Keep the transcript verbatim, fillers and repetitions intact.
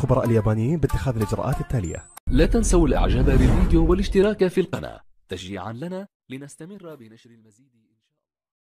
الخبراء اليابانيين باتخاذ الإجراءات التالية. لا تنسوا الإعجاب بالفيديو والاشتراك في القناة تشجيعا لنا لنستمر بنشر المزيد.